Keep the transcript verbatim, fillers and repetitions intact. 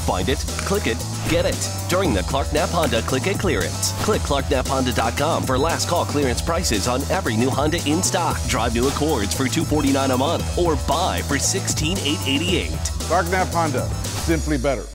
Find it, click it, get it during the Clark Knapp Honda Click It Clearance. Click clark knapp honda dot com for last call clearance prices on every new Honda in stock. Drive new Accords for two hundred forty-nine dollars a month or buy for sixteen thousand eight hundred eighty-eight dollars. Clark Knapp Honda, simply better.